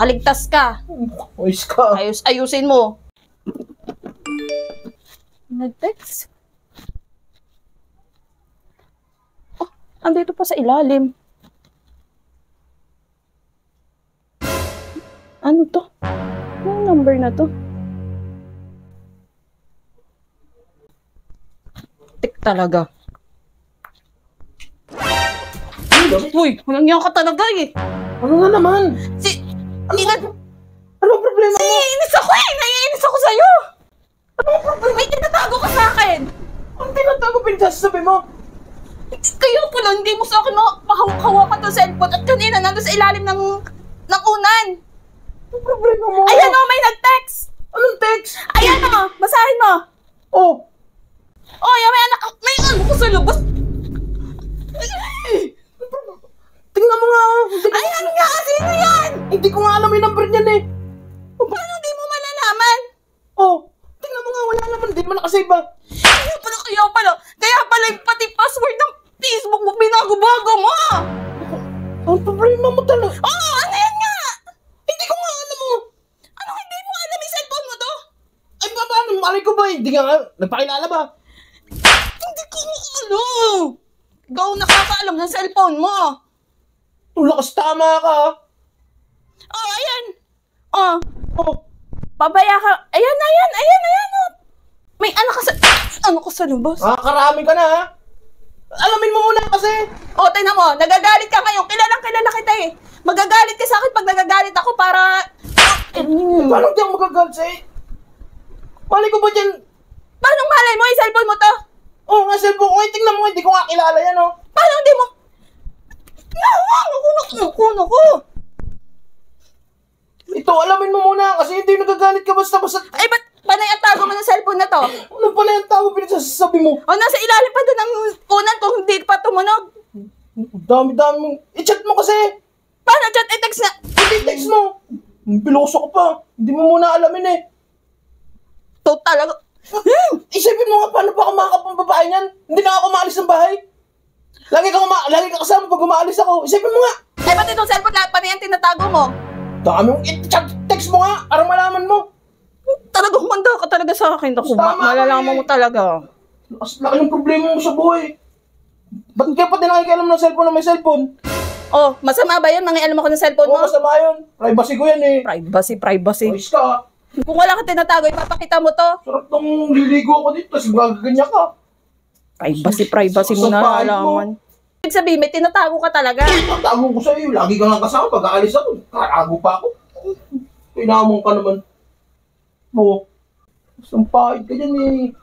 Kaligtas ka. Ayos ka. Ayusin mo. Nag-text. Oh, andito pa sa ilalim. Ano to? Anong number na to? Tik talaga. Uy, walang niya ka talaga eh. Ano nga naman? Ano problema mo? Naiinis ako eh! Naiinis ako sa'yo! Anong problema? May tinatago ka sa akin! Ang tinatago pinagsasabi mo? Kayo pala, hindi mo sa akin mahawak-hawakan ng cellphone at kanina nandun sa ilalim ng unan. Anong problema mo? Ayan o, may nag-text! Anong text? Ayan o, basahin mo! Oh! Oh, yan, may anak, may ano ko sa labas. Tingnan mo nga! Ayan nga, sino yan? Hindi ko nga alam yung number niyan eh! Paano di mo malalaman? Oh! Tingnan mo nga, wala naman. Hindi mo nakasave ah! Kaya pala yung pati password ng Facebook mo, binago-bago mo! Ang problema mo talaga! Oo, ano yan nga? Hindi ko nga alam mo! Ano hindi mo alam yung cellphone mo to? Ay, paano? Malay ko ba? Hindi nga nagpakilala ba? Hindi ko alam! Ikaw nakakaalam ng cellphone mo! Lakas tama ka ah! Oh, ayan! Oh, Oh! pabaya ka. Ayan, oh. May anak ka sa... Ano ka sa labas? Karami ka na ha! Alamin mo muna kasi! Oh, tingnan mo. Nagagalit ka ngayon. Kilala kita eh. Magagalit ka sa akin pag nagagalit ako para... Paano di ako magagalit sa'yo? Malay ko ba dyan? Paano malay mo? Yung cellphone mo to? Oh, nga cellphone ko. Tingnan mo, hindi ko nga kilala yan oh! Paano hindi mo... Naku. Ito, alamin mo muna kasi hindi nagagalit ka basta-basta. Ay, ba't panay ang tago mo ng cellphone na to? Ano pala yung tao pinagsasabi mo? O, nasa ilalim pa doon ang unan kung hindi pa tumunog. Dami-dami mong... I-chat mo kasi! Paano chat? I-text na... Hindi text mo! Piloso ko pa. Hindi mo muna alamin eh. To talaga... Isipin mo nga paano pa ako makakapang babae niyan? Hindi na ako maalis ng bahay. Lagi ka kasama pag umaalis ako. Isipin mo nga. Ay, ba't itong cellphone na panay ang tinatago mo? Dami mong i-chat, text mo nga para malaman mo. Talaga humanda ka talaga sa akin. Ako, Tama ka malalaman eh. mo talaga. Laki ng problema mo sa buhay. Ba't kaya pa din nakikialam ng cellphone na may cellphone? Oh, masama ba yun? Mangialam ako ng cellphone Oo, mo? masama yun. Privacy ko yan eh. Privacy. Ayos ka. Kung wala ka tinatago, ipapakita mo to. Sarap nung liligo ko dito, tapos gagaganyan ka. Privacy mo na Sasapahin mo. alaman. Ibig sabihin, may tinatago ka talaga. Tago ko sa'yo, lagi ka nga kasama, pag aalis ako, karago pa ako. Pinamong ka naman. Oo. Sampahid ka dyan eh.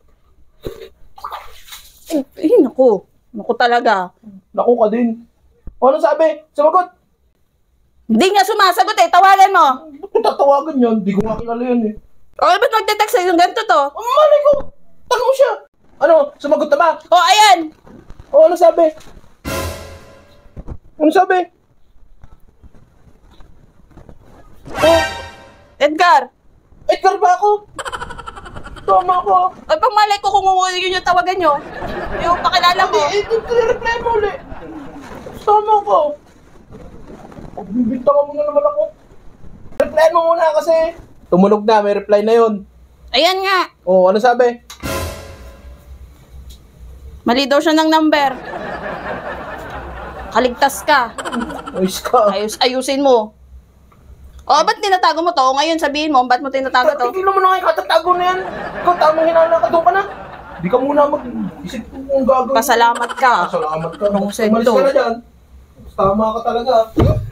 Naku. Naku talaga. Naku ka din. O ano sabi? Sumagot. Hindi nga sumasagot eh. Tawagan mo. Ba't ko tatawagan yan? Hindi ko nga kilala yan eh. O, ba't magte-text sa'yo yung ganito to? Ang malay ko. Tanong siya. Ano? Sumagot na ba? O, ayan. O ano sabi? Ano sabi? Oh, Edgar. Edgar ba ako? Tama ako. Ay, pangmalay ko kung yun yung tawagan nyo. Yung pakilala mo. Reply mo ulit. Tama ako. Bibintangan mo na naman ako. Reply mo muna kasi. Tumunog na, may reply na yun. Ayan nga. Oh, ano sabi? Mali daw siya ng number. Kaligtas ka. Ayos ka. Ayusin mo. O, ba't tinatago mo to? Ngayon sabihin mo, ba't mo tinatago to? Tigil mo na kayo katatago na yan. Ikaw, tamang hinala ka, doon ka na. Di ka muna mag-isip kung gagawin. Pasalamat ka. Pasalamat ka. Nung Umalis sento. ka na dyan. Tama ka talaga.